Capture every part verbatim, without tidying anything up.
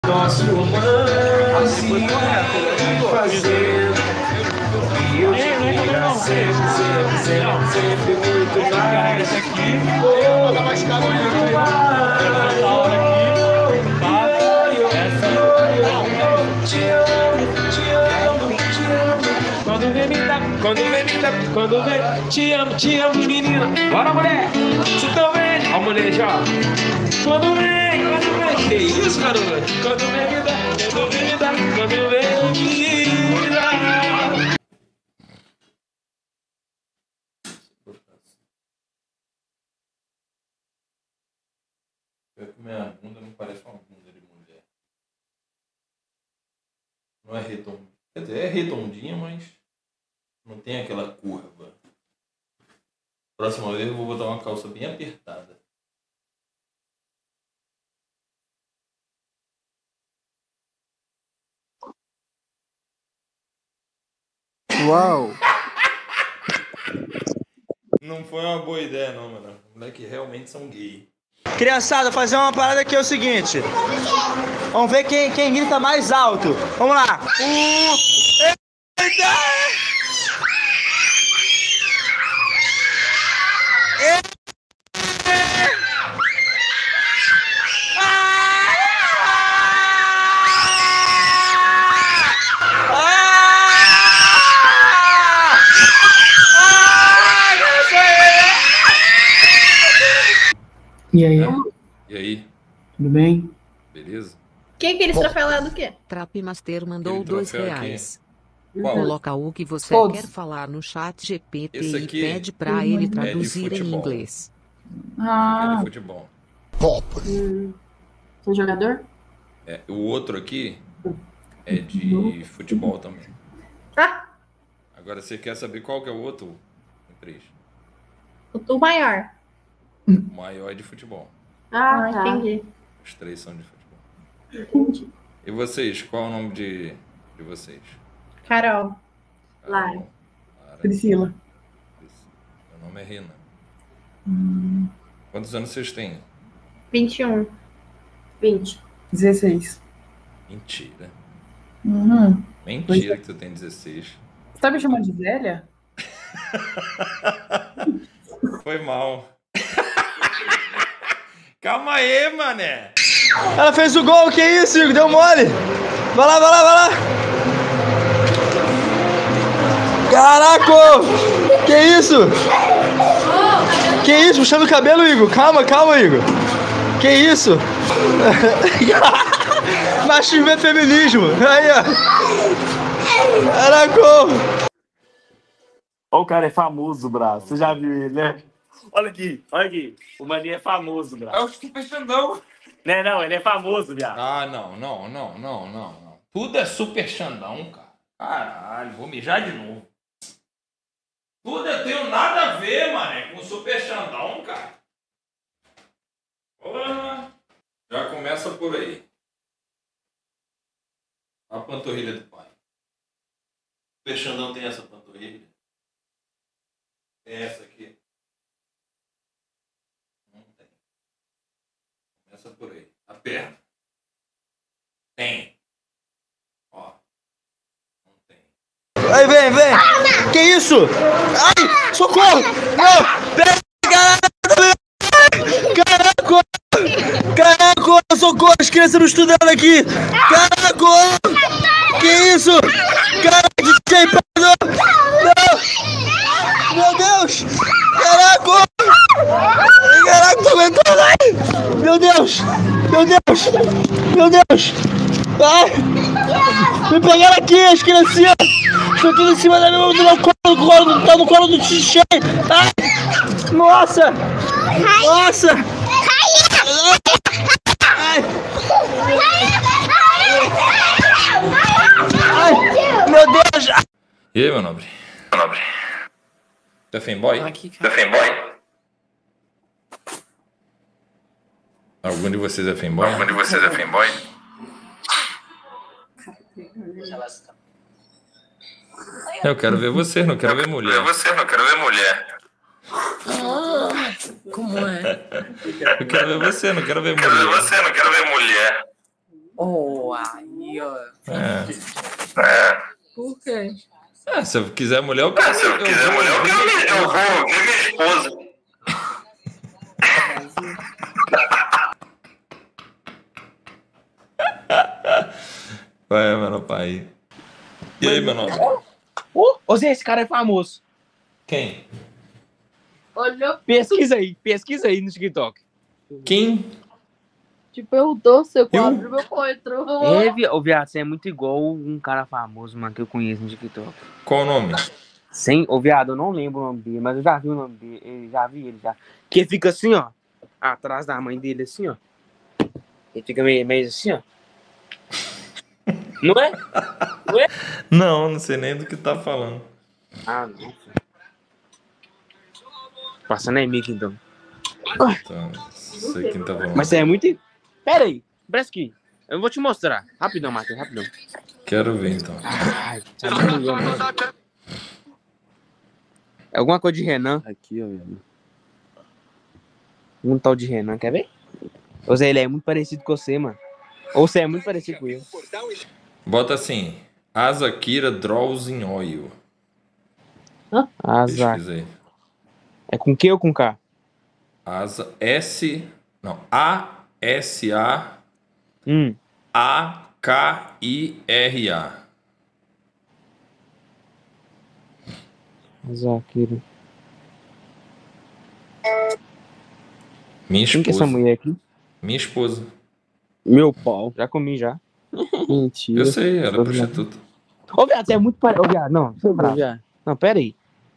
Nosso romance fazendo e eu queria sempre, sempre, sempre, sempre muito mais. Esse aqui, vou botar mais caro muito mais. Da hora aqui, tá? Te amo, te amo, te amo. Quando vem me dá, quando vem me dá, quando vem, te amo, te amo, menina. Bora, mulher, você também. Ó, mulher já. Quando vem, quando vem, que isso, garoto? Quando vem me dá, quando vem me dá, quando vem me dá. Minha bunda não parece uma bunda de mulher. Não é redondinha. Quer dizer, é redondinha, mas não tem aquela curva. Próxima vez eu vou botar uma calça bem apertada. Uau! Não foi uma boa ideia, não, mano. Os moleques realmente são gay. Criançada, fazer uma parada aqui é o seguinte. Vamos ver quem, quem grita mais alto. Vamos lá. Uh, eita! E aí? E aí? Tudo bem? Beleza? Quem que eles troféu lá do quê? Trapmaster mandou Aquele dois troféu aqui. reais. Qual? Coloca o que você Todos. quer falar no chat G P T Esse e aqui pede pra é ele de traduzir em futebol. inglês. É Ah, de futebol. hum, sou jogador? É, o outro aqui é de futebol também. Ah, Agora você quer saber qual que é o outro? Tem três. o, o maior. O maior é de futebol. Ah, entendi. Os três são de futebol. Entendi. E vocês? Qual é o nome de, de vocês? Carol. Lara. Lara. Lara. Priscila. Meu nome é Rina. Hum, Quantos anos vocês têm? vinte e um. vinte. dezesseis. Mentira. Uhum. Mentira que tu tem dezesseis. Você tá me chamando de velha? Foi mal. Calma aí, mané. Ela fez o gol, que isso, Igor? Deu mole. Vai lá, vai lá, vai lá. Caraca! Que isso? Que isso? Puxando o cabelo, Igor. Calma, calma, Igor. Que isso? Machismo é feminismo. Aí, ó. Caraca! Ó, o cara é famoso, braço. Você já viu ele, né? Olha aqui, olha aqui. O maninho é famoso, braço. Eu fiquei pensando, não. Não, não, ele é famoso, viado. Ah, não, não, não, não, não, não. Tudo é super Xandão, cara. Caralho, vou mijar de novo. Tudo eu tenho nada a ver, mané, com super Xandão, cara. Porra. Já começa por aí. A panturrilha do pai. Super Xandão tem essa panturrilha? Tem essa aqui? Não tem. Começa por aí. A perna. Tem. Ó. Não tem. Aí, vem, vem. Que isso? Ai, socorro. Não, pega. Caraca. Caraca, socorro. As crianças não estudando aqui. Caraca. Que isso? Caraca, D J Pedro. Não. Meu Deus. Caraca. Caraca, tô aguentando. Ai. Meu Deus. Meu Deus. Meu Deus. Ai. Me pegaram aqui, as criancinhas. Estão tudo em cima da minha, do meu colo, do colo, tá no colo do xixi. Ai. Nossa. Nossa. Ai. Ai. Meu Deus. E aí, meu nobre? Meu nobre. Tu é fanboy? Aqui, Tu é fanboy? Algum de vocês é fanboy? Algum de vocês é fanboy? Eu quero ver você, não quero ver mulher. Eu quero ver você, não quero ver mulher. Como é? Eu quero ver você, não quero ver Quero ver mulher. você, não quero ver mulher. Oh, aí, ó. É. Por quê? É, se eu quiser mulher, eu quero. Se eu quiser mulher, eu quero. Eu vou ver minha esposa. Vai, mano, pai. E aí, meu nome? Ô, ô Zé, esse cara é famoso. Quem? Olhou, Pesquisa aí, pesquisa aí no TikTok. Quem? te perguntou se eu Eu? abro meu entrou. É, vi... Ô, viado, você é muito igual um cara famoso, mano, que eu conheço no TikTok. Qual o nome? Sem... Ô, viado, eu não lembro o nome dele, mas eu já vi o nome dele, eu já vi ele já. Que ele fica assim, ó, atrás da mãe dele, assim, ó. Ele fica meio, meio assim, ó. Não é? Não é? Não, não sei nem do que tá falando. Ah, não. Passando aí, Mickey, então. Então, não sei quem tá falando. Mas você é muito... Pera aí, Bresky, eu vou te mostrar. Rapidão, Matheus, rapidão. Quero ver, então. Ai, sabe não, não. É alguma coisa de Renan. Aqui, ó. Um tal de Renan, quer ver? Ou seja, ele é muito parecido com você, mano. Ou você é muito parecido com ele. Bota assim, Asakira Draws in Oil. Asa. Pesquisa aí. É com Q ou com K? Asa, S, não, A S A Hum. A K I R A. Azakira. Minha Quem que é essa esposa. mulher aqui? Minha esposa. Meu pau. Já comi, já. Mentira. Eu sei, ela é Tô prostituta. Ô, viado, você é muito parecido. Ô, viado, não. Seu bravo. Não, pera aí.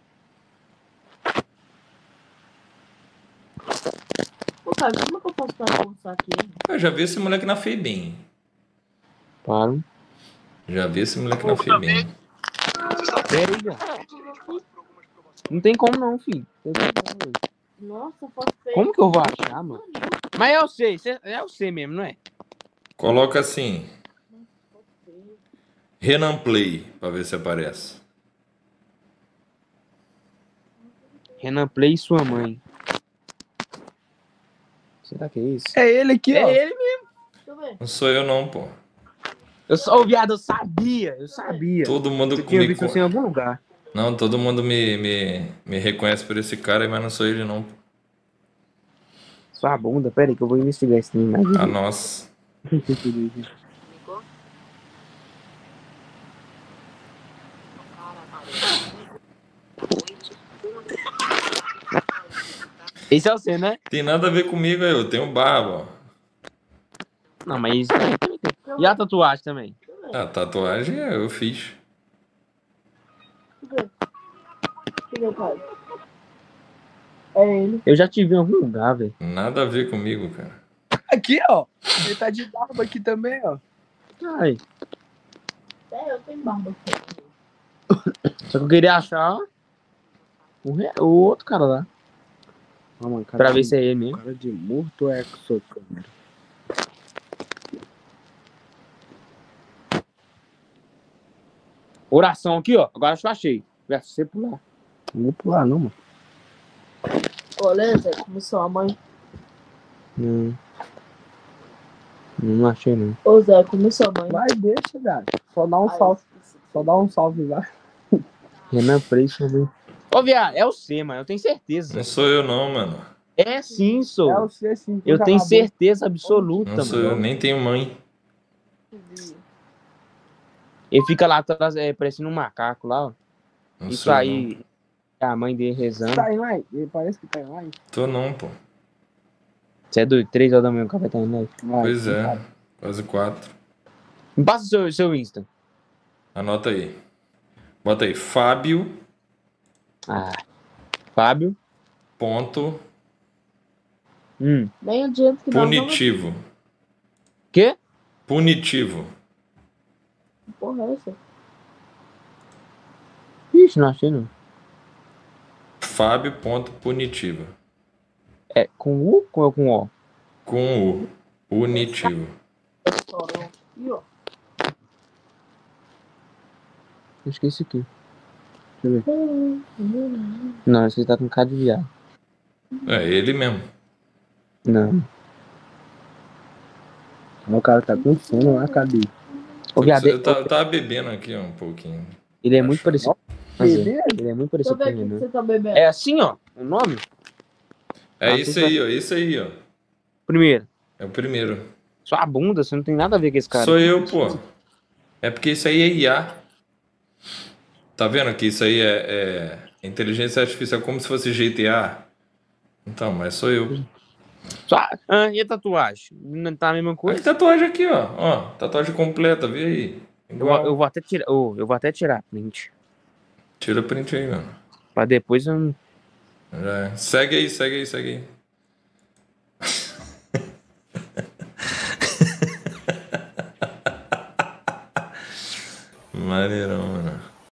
Pô, cara, como é que eu posso fazer isso aqui? Eu já vi esse moleque na Febem. Para. Já vi esse moleque na Febem. Pera aí, viado. Não tem como não, filho. Tem como, não. Nossa, foto feia. Como que eu vou achar, mano? Mas eu sei, cê- é você mesmo, não é? Coloca assim. Renan Play, pra ver se aparece. Renan Play e sua mãe. Será que é isso? É ele aqui, É ó. ele mesmo. Deixa eu ver. Não sou eu não, pô. Eu sou, ô, viado, eu sabia, eu sabia. Todo mundo Eu tinha me... visto você em algum lugar. Não, todo mundo me, me, me reconhece por esse cara, mas não sou ele não, pô. Sua bunda, pera aí que eu vou investigar esse trem mais. Ah, nossa. Esse é você, né? Tem nada a ver comigo, eu tenho barba, ó. Não, mas... E a tatuagem também? A tatuagem eu fiz. Deixa eu ver, pai. É ele. Eu já te vi em algum lugar, velho. Nada a ver comigo, cara. Aqui, ó. Ele tá de barba aqui também, ó. Ai, É, eu tenho barba. só que eu queria achar o, re- o outro cara lá. Ah, mano, cara Pra de- ver se é ele mesmo. Cara de morto é com sua câmera. Oração aqui, ó. Agora acho que eu achei. Vai você pular. Não vou pular, não, mano. Olha, Zé, começou a mãe. Não. Não achei, não. Ô, Zé, começou a mãe. Vai, deixa, cara. Só dá um salve. Só dá um salve lá. Renan Preço também. Ô, viado, é o C, mano. Eu tenho certeza. Não sou eu não, mano. É sim, sou. É o C, sim. Eu tenho certeza absoluta, Não sou eu, mano. nem tenho mãe. Ele fica lá atrás, é, parecendo um macaco lá, ó. Não Isso sou eu, aí, é a mãe dele rezando. Tá em live? Ele parece que tá em live. não. Tô não, pô. Você é doido? Três horas da manhã o cara vai estar em live. Vai, Pois é, cara. quase quatro. Me passa o seu, seu Insta. Anota aí. Bota aí, Fábio Ah. Fábio. ponto Hum. Nem adianta que dá punitivo. Quê? Punitivo. Que porra é essa? Ixi, não achei não. Fábio ponto punitivo. É com U ou com O? Com U. Punitivo. Ih, ó. Acho que é esse aqui. Deixa eu ver. Não, esse aqui tá com cara de viado. É ele mesmo. Não. O cara tá com sono lá, cadê? Ô, viado, Eu tava, eu tava bebendo aqui ó, um pouquinho. ele é muito parecido. Bebendo? Ele é muito Deixa parecido eu ver com aqui ele, o que né? você tá bebendo. É assim, ó. O nome? É Ah, isso você aí, vai- ó. Isso aí, ó. Primeiro. É o primeiro. Sua bunda, você não tem nada a ver com esse cara. Sou eu, pô. É porque isso aí é I A. Tá vendo que isso aí é, é inteligência artificial como se fosse G T A? Então, mas sou eu. Sua... Ah, e a tatuagem? Não tá a mesma Olha coisa? que tatuagem aqui, ó. Ó, tatuagem completa, vê aí. Eu, Igual. vou- eu vou até tirar. ô, eu vou até tirar print. Tira print aí, mano. Pra depois eu não. Já é. Segue aí, segue aí, segue aí. Maneirão, mano.